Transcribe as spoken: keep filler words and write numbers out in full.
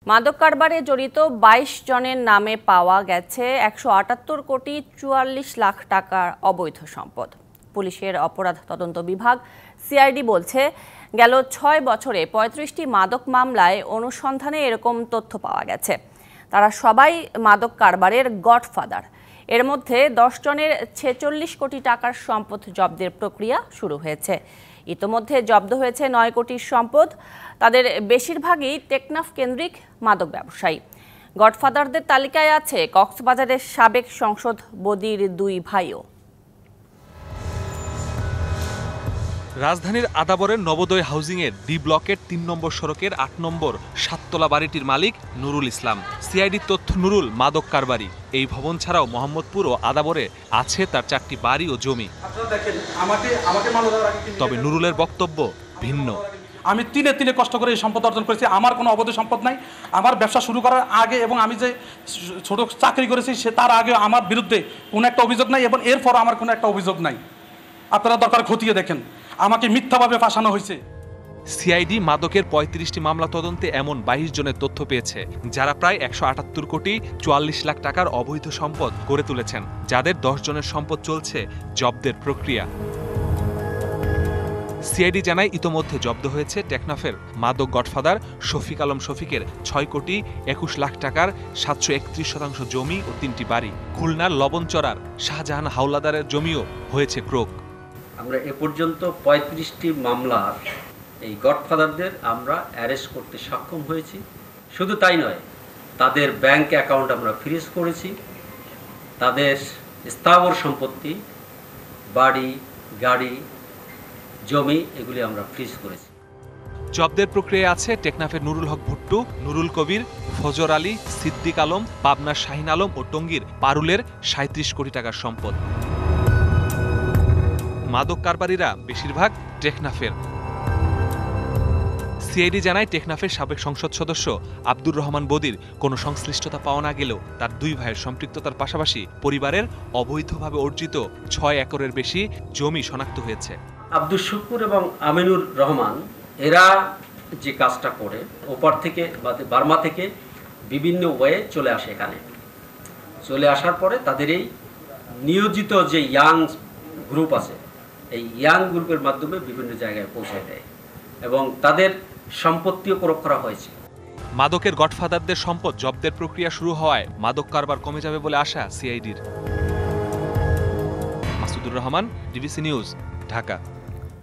মাদক কারবারে জড়িত বাইশ জনের নামে পাওয়া গেছে একশো আটাত্তর কোটি চুয়াল্লিশ লাখ টাকার অবৈধ সম্পদ। পুলিশের অপরাধ তদন্ত বিভাগ সিআইডি বলছে, গেল ছয় বছরে পঁয়ত্রিশটি মাদক মামলায় অনুসন্ধানে এরকম তথ্য পাওয়া গেছে। তারা সবাই মাদক কারবারের গডফাদার। এর মধ্যে দশ জনের ছেচল্লিশ কোটি টাকার সম্পদ জব্দের প্রক্রিয়া শুরু হয়েছে। ইতোমধ্যে জব্দ হয়েছে নয় কোটির সম্পদ। তাদের বেশিরভাগই টেকনাফ কেন্দ্রিক মাদক ব্যবসায়ী। গডফাদারদের তালিকায় আছে কক্সবাজারের সাবেক সংসদ বদির দুই ভাইও। রাজধানীর আদাবরের নবোদয় হাউজিংয়ের ডি ব্লকের তিন নম্বর সড়কের আট নম্বর সাততলা বাড়িটির মালিক নুরুল ইসলাম। সিআইডির তথ্য, নুরুল মাদক কারবারি। এই ভবন ছাড়াও মোহাম্মদপুর ও আদাবরে আছে তার চারটি বাড়ি ও জমি। তবে নুরুলের বক্তব্য ভিন্ন। আমি তিলে তিলে কষ্ট করে এই সম্পদ অর্জন করেছি। আমার কোনো অবৈধ সম্পদ নাই। আমার ব্যবসা শুরু করার আগে এবং আমি যে ছোট চাকরি করেছি সে তার আগে আমার বিরুদ্ধে কোনো একটা অভিযোগ নাই এবং এরপর আমার কোনো একটা অভিযোগ নাই। আপনারা দরকার খতিয়ে দেখেন, আমাকে মিথ্যাভাবে ফাঁসানো হয়েছে। সিআইডি মাদকের পঁয়ত্রিশটি মামলা তদন্তে এমন বাইশ জনের তথ্য পেয়েছে, যারা প্রায় একশো আটাত্তর কোটি চুয়াল্লিশ লাখ টাকার অবৈধ সম্পদ গড়ে তুলেছেন, যাদের দশ জনের সম্পদ চলছে জব্দের প্রক্রিয়া। সিআইডি জানায়, ইতোমধ্যে জব্দ হয়েছে টেকনাফের মাদক গডফাদার শফিক আলম শফিকের ছয় কোটি একুশ লাখ টাকার সাতশো একত্রিশ শতাংশ জমি ও তিনটি বাড়ি। খুলনার লবণচরার শাহজাহান হাওলাদারের জমিও হয়েছে ক্রোক। আমরা এ পর্যন্ত পঁয়ত্রিশটি মামলার এই গডফাদারদের আমরা অ্যারেস্ট করতে সক্ষম হয়েছি। শুধু তাই নয়, তাদের ব্যাংক অ্যাকাউন্ট আমরা ফ্রিজ করেছি, তাদের স্থাবর সম্পত্তি, বাড়ি, গাড়ি, জমি, এগুলি আমরা ফ্রিজ করেছি। জব্দের প্রক্রিয়ায় আছে টেকনাফের নুরুল হক ভুট্টু, নুরুল কবির, ফজর আলী, সিদ্দিক আলম, পাবনার শাহিন আলম ও টঙ্গীর পারুলের সাঁত্রিশ কোটি টাকার সম্পদ। মাদক কারবারিরা বেশিরভাগ টেকনাফের। সিআইডি জানায়, টেকনাফের সাবেক সংসদ সদস্য আব্দুর রহমান বদির কোনো সংশ্লিষ্টতা পাওয়া না গেলেও তার দুই ভাইয়ের সম্পৃক্ততার পাশাপাশি পরিবারের অবৈধভাবে অর্জিত ছয় একরের বেশি জমি শনাক্ত হয়েছে। আব্দুল শুকুর এবং আমিনুর রহমান এরা যে কাজটা করে, ওপার থেকে বার্মা থেকে বিভিন্ন ওয়ে চলে আসে এখানে। চলে আসার পরে তাদের এই নিয়োজিত যে ইয়াং গ্রুপ আছে, এই ইয়াং গ্রুপের মাধ্যমে বিভিন্ন জায়গায় পৌঁছে দেয় এবং তাদের সম্পত্তিও ক্রয় করা হয়েছে। মাদকের গডফাদারদের সম্পদ জব্দের প্রক্রিয়া শুরু হওয়ায় মাদক কারবার কমে যাবে বলে আশা সিআইডির। Masudur Rahman, DBC news, Dhaka.